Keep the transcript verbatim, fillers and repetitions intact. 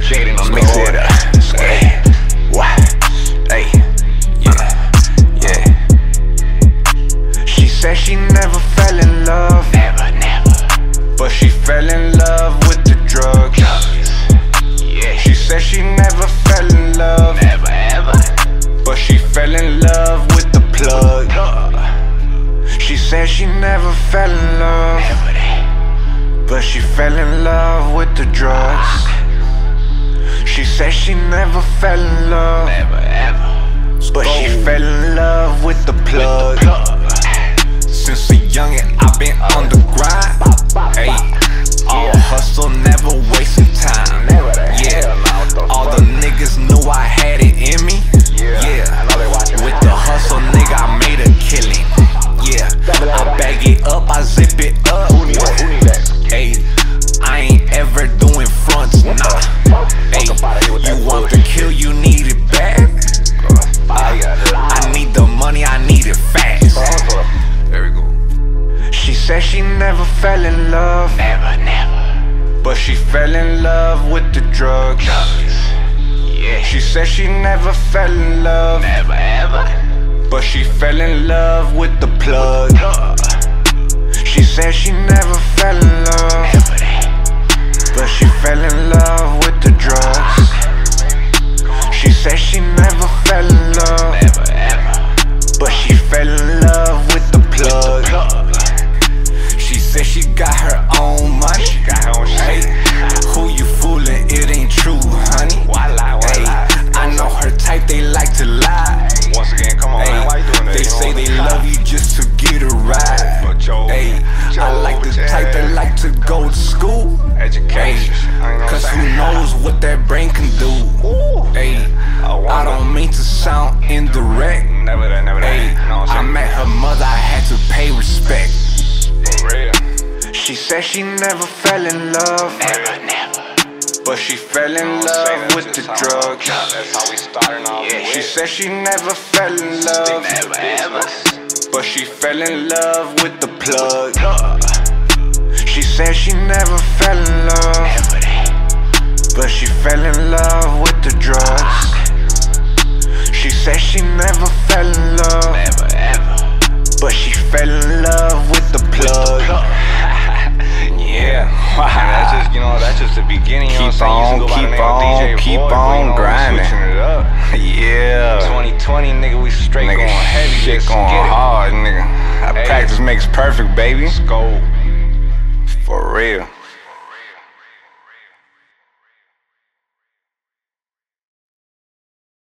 Jaden on Mix it up. Hey, what? Hey, yeah, yeah. She said she never fell in love, Never, never. but she fell in love with the drugs. Yeah. She said she never fell in love, Never, ever. but she fell in love with the plug. She said she never fell in love, Never that. but she fell in love with the drugs. She said she never fell in love, Never, ever. but she fell in love with the plug. Since a youngin', I've been on the grind. Ayy, all hustle, never wasting time. Yeah, all the niggas knew I had it in me. Yeah, I know they watching. with the hustle, nigga, I made a killing. Yeah, I bag it up, I zip it up. Who need that? Who need that? Ayy, I ain't ever doing fronts, nah. Ayy, you want the kill, you need it bad. I need the money, I need it fast. There we go. She said she never fell in love, Never, never. but she fell in love with the drugs. Yeah. She said she never fell in love, Never, ever. but she fell in love with the plug. She said she never fell in love, Never that. but she fell in love with the drugs. She said she never fell in love, Never, ever. but she fell in love with the plug. She said she got her own money. She got her own shit. Hey, who you fooling? It ain't true, honey. Why lie? Why Hey, lie? I know her type, they like to lie. Once again, come on, Hey, man. Why you doing that? they You say know, they stop. love you just to get a ride. But yo, Hey, yo, I like the yeah. type that like to go to school. Hey, Education. I ain't know cause what who I'm saying. knows what that brain can do. Ooh. Hey, I I wonder. don't mean to sound indirect. Never that, never that. Hey, You know what I I'm saying? met her mother, I had to pay respect. For real. She said she never fell in love, Never, never. but she fell in Don't say love that, with the just how- drugs. That's how we starting off. Yeah, she with. said she never fell in love, Never, ever. but she fell in love with the plug. She said she never fell in love, Never that. but she fell in love with the drugs. She said she never fell in love, Never, ever. but she fell in love with the plug. Yeah. And that's just, you know, that's just the beginning. You know what Keep I'm saying? You on, used to go by the keep name of on, D J keep Void, but, on you know, we grinding. switching it up. Yeah, twenty twenty, nigga, we straight nigga, going heavy. shit Let's going get it. hard, nigga. Hey. Practice makes perfect, baby. Let's go. For real.